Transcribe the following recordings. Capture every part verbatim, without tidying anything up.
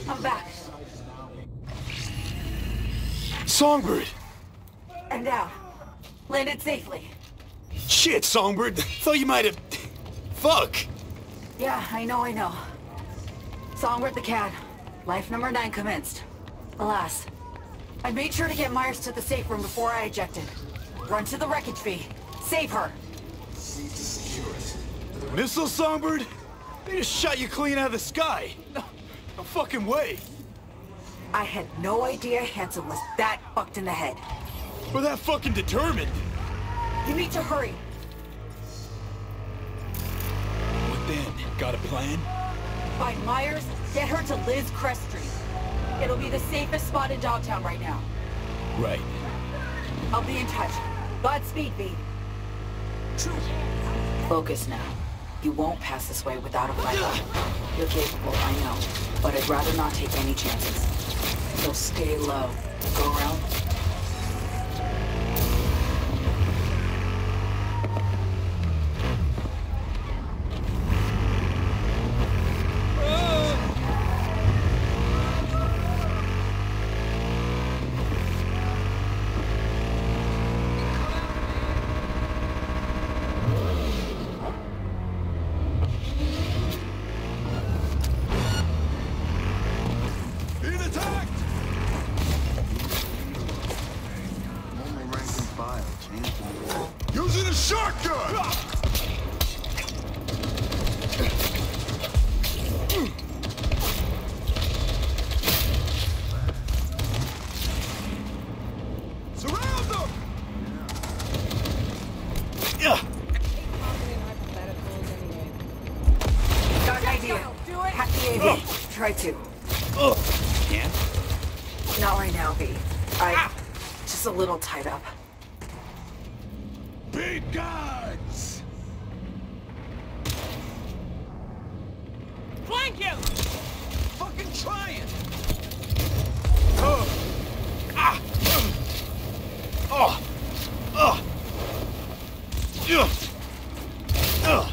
I'm back. Songbird! I'm down. Landed safely. Shit, Songbird. Thought you might have... Fuck! Yeah, I know, I know. Songbird the cat. Life number nine commenced. Alas. I made sure to get Myers to the safe room before I ejected. Run to the wreckage V. Save her. Missile, Songbird? They just shot you clean out of the sky. No, no fucking way. I had no idea Hanson was that fucked in the head. We're that fucking determined. You need to hurry. What then? Got a plan? Find Myers, get her to Liz Crest Street. It'll be the safest spot in Dogtown right now. Right. I'll be in touch. Godspeed, V. Focus now. You won't pass this way without a fight. You're capable, I know. But I'd rather not take any chances. So stay low. Go around. Using a shotgun! Surround them! Yeah. Got an idea. Hack the A V. Oh. Try to. Oh. Can't? Not right now, V. I... just a little tied up. Big guns! Flank him! Fucking trying! Oh. Ah. Oh. Oh. Yeah. Uh.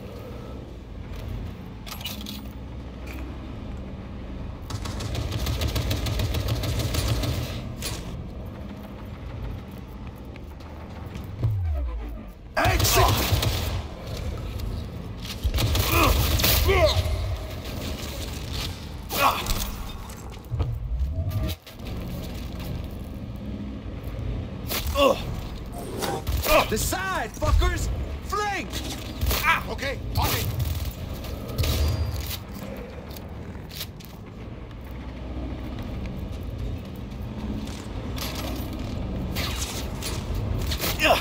Exit! Decide, fuckers! Flank! Ah, okay, on it. Yeah.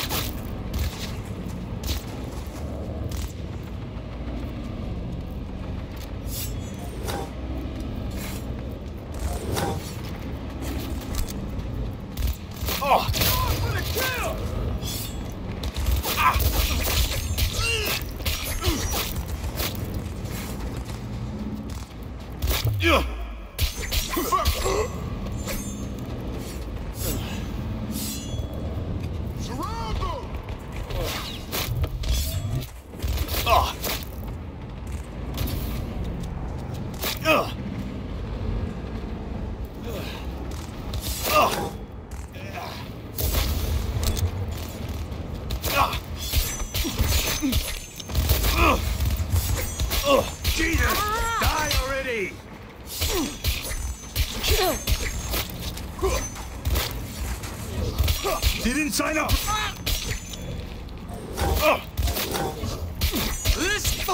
Oh. For the kill! Ah. Yeah. Surround them! Oh. Ugh. Ugh. Jesus! Die already! Didn't sign up! This...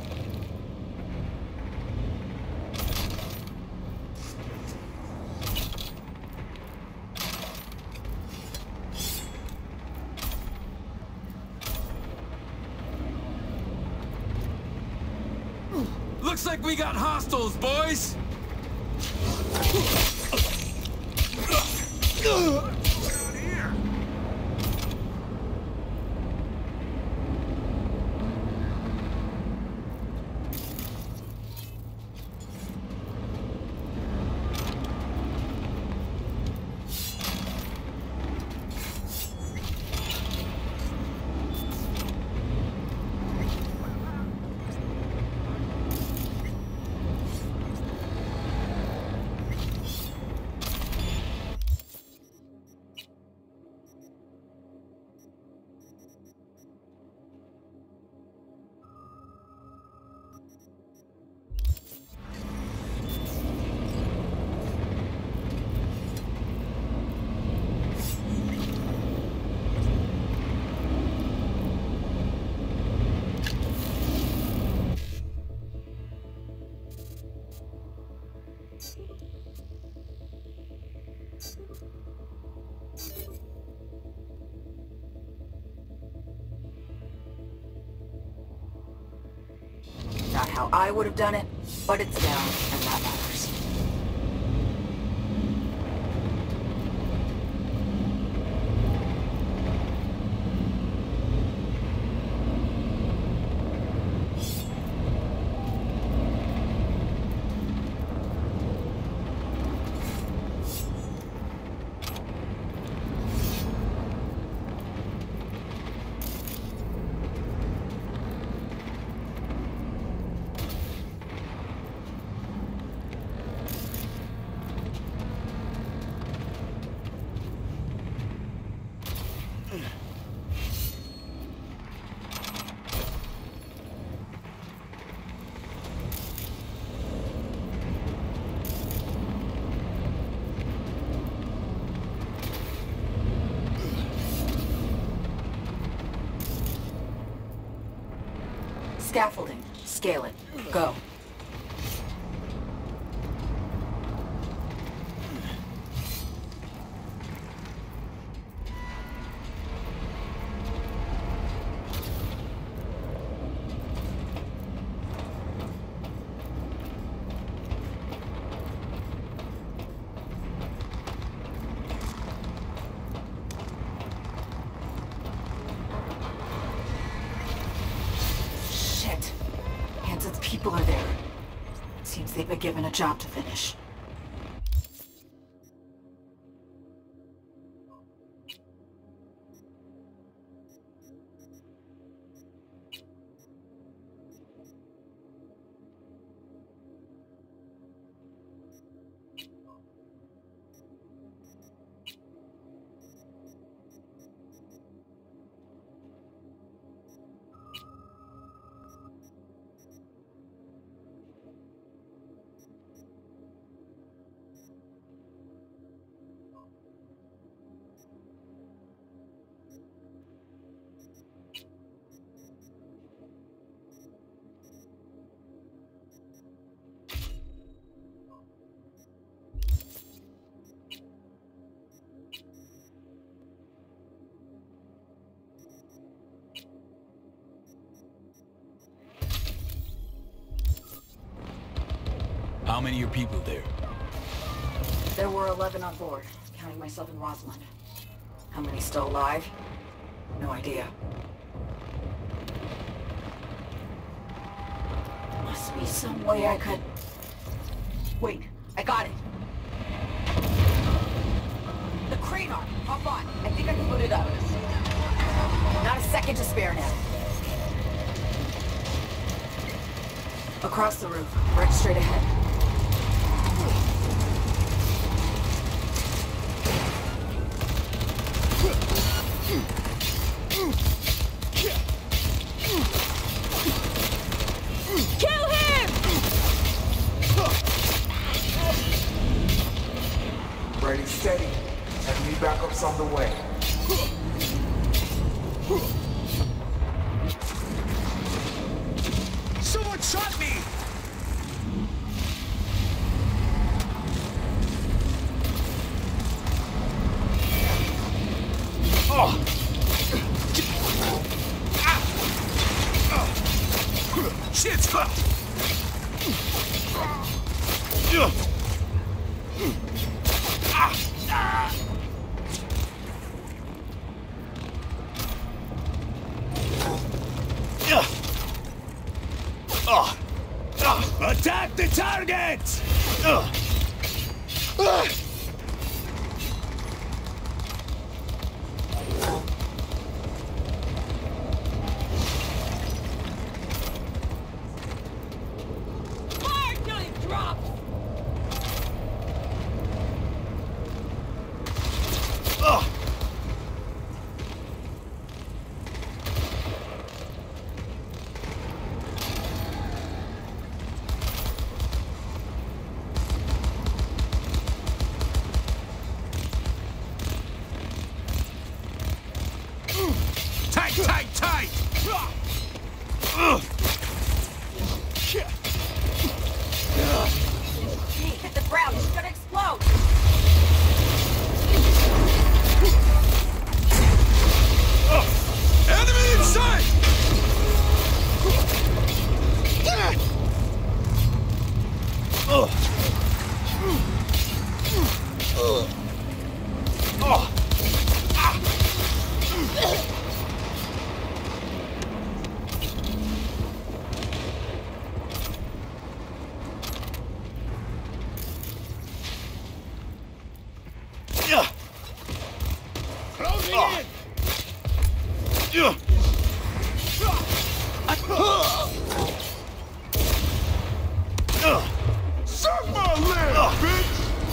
Looks like we got hostiles, boys! Here! not how I would have done it, but it's down, and that matters. Scaffolding. Scale it. Go. People are there. Seems they've been given a job to finish. How many are people there? There were eleven on board, counting myself and Rosalind. How many still alive? No idea. Must be some way I could... Wait, I got it. The crane arm, hop on. I think I can put it up. Not a second to spare now. Across the roof, right straight ahead. Kill him! Ready, steady. Enemy backups on the way. Someone shot me! Oh! Shit's fucked! Attack the target! Closing in! Suck my leg, bitch!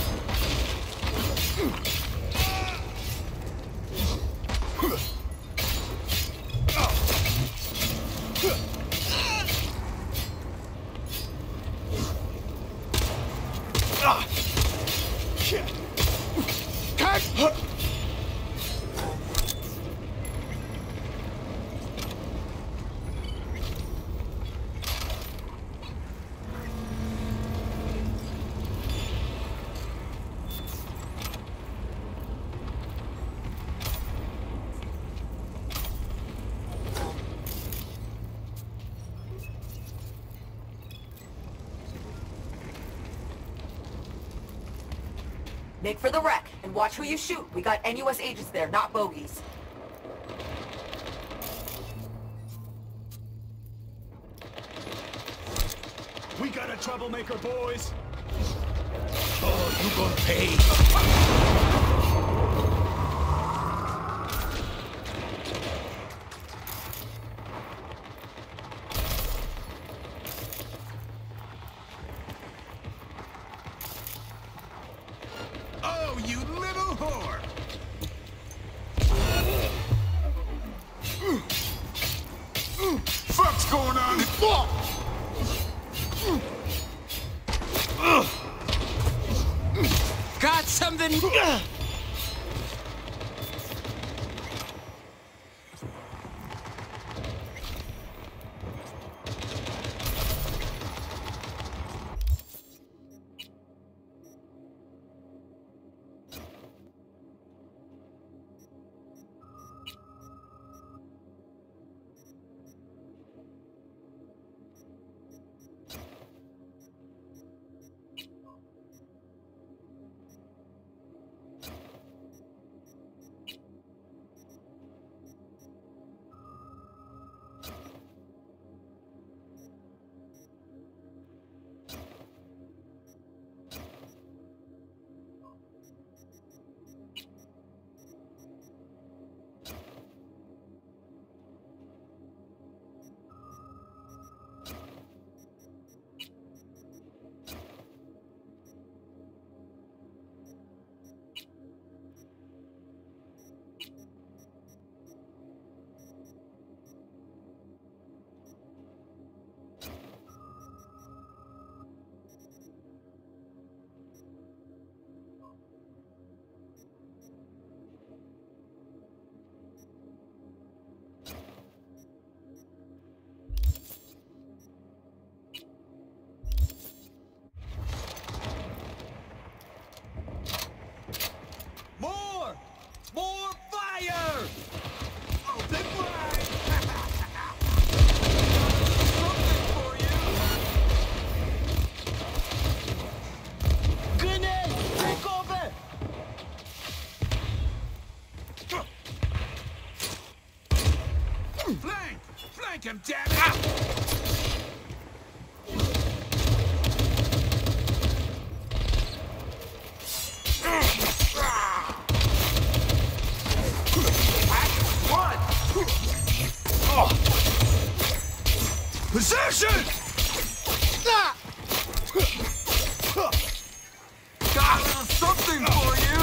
Make for the wreck, and watch who you shoot. We got N U S agents there, not bogeys. We got a troublemaker, boys. Oh, you gonna pay. Oh, you little whore! Fuck's going on? Got something? More fire! Oh, they fly! Something for you! Grenade! Take over! Flank! Flank him, damn it! Possession! Got a little something for you!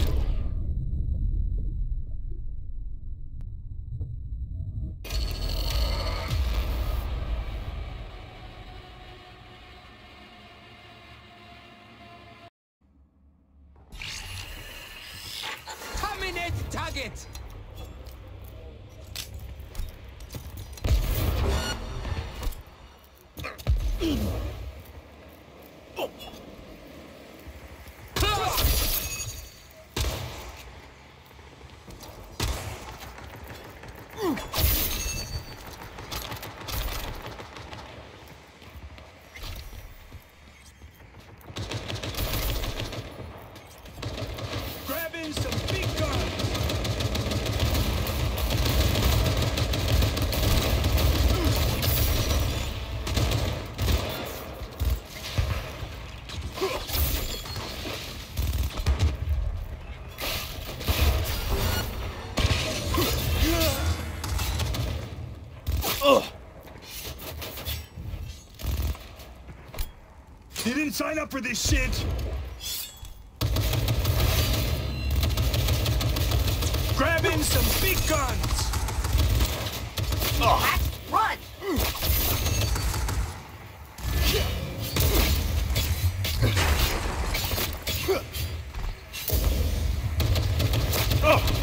Terminate target! You didn't sign up for this shit! Grabbing some big guns! Oh. Run! Oh.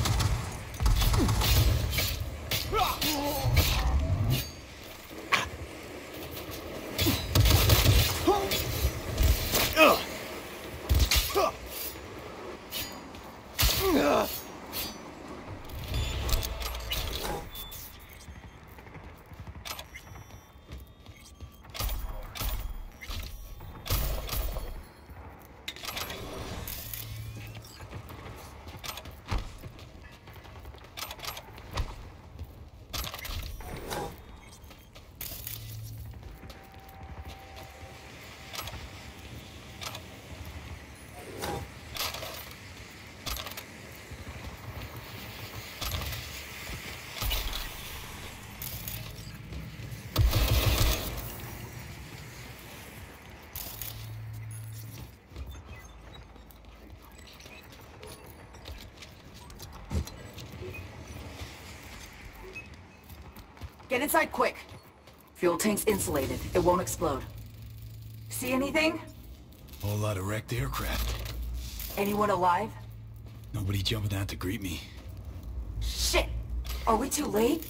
Get inside quick. Fuel tank's insulated. It won't explode. See anything? Whole lot of wrecked aircraft. Anyone alive? Nobody jumping out to greet me. Shit! Are we too late?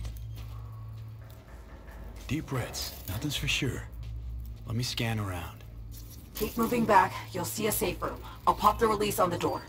Deep breaths. Nothing's for sure. Let me scan around. Keep moving back. You'll see a safe room. I'll pop the release on the door.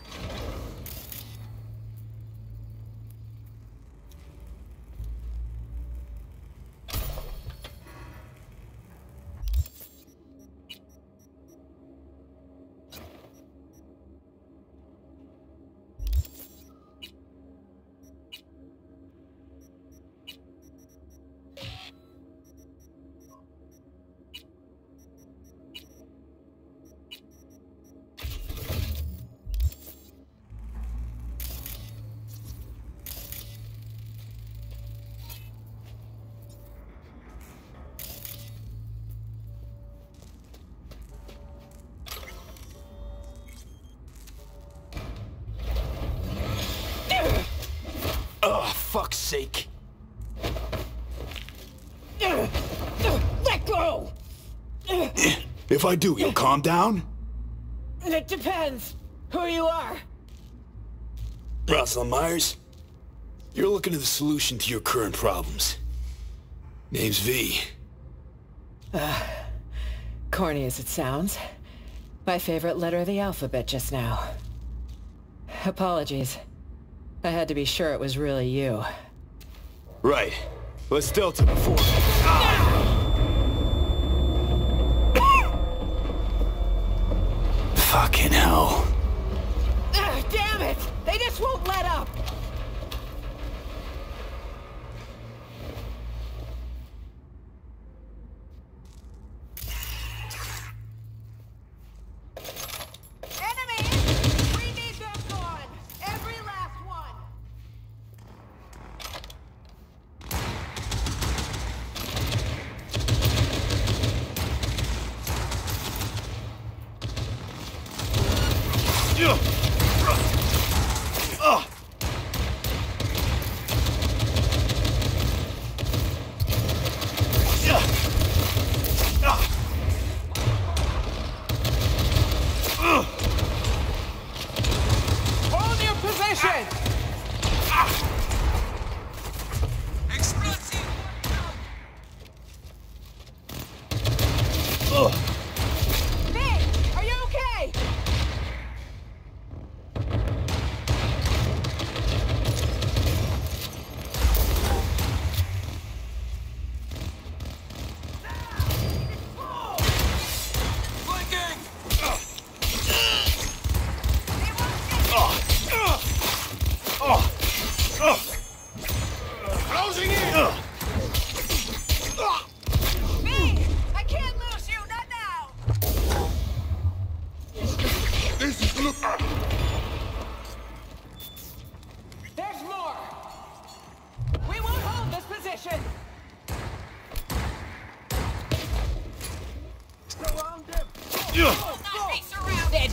Oh, fuck's sake. Let go! If I do, you'll calm down? It depends who you are. Rosalind Myers, you're looking at the solution to your current problems. Name's V. Uh, corny as it sounds. My favorite letter of the alphabet just now. Apologies. I had to be sure it was really you. Right. Let's delta before... Ah! Fucking hell. Ugh, damn it! They just won't let up! Enemies! We need them gone! Every last one! Yeah. Uh. Yeah. Uh. Uh. Hold your position! Explosive! Nick! Are you okay? Will not be surrounded.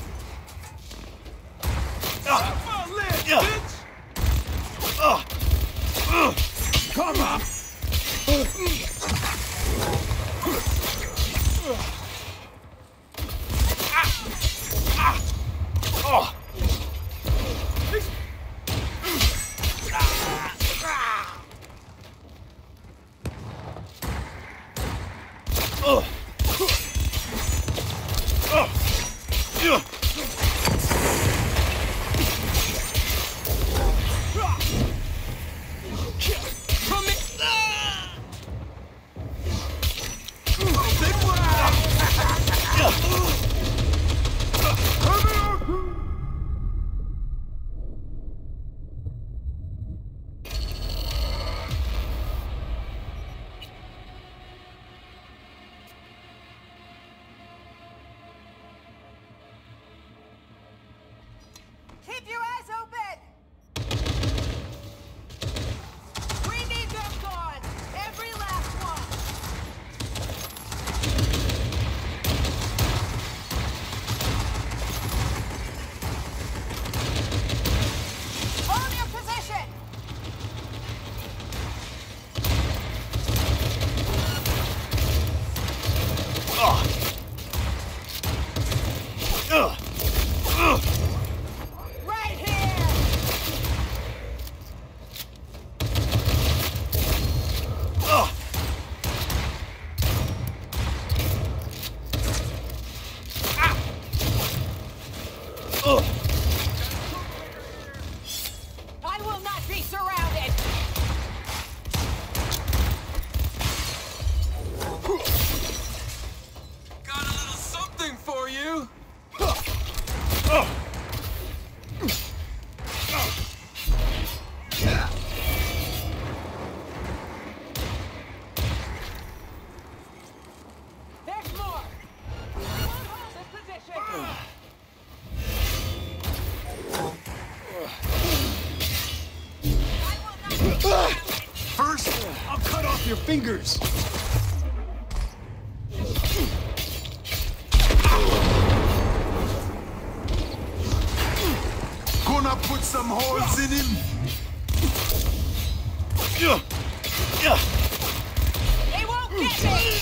Come on! Keep your eyes open! We need them gone! Every last one! Hold your position! Right here! I will not be surrounded! Got a little something for you! There's more! Everyone hold this position! I will not be surrounded! First, I'll cut off your fingers. Gonna put some holes in him! They won't get me!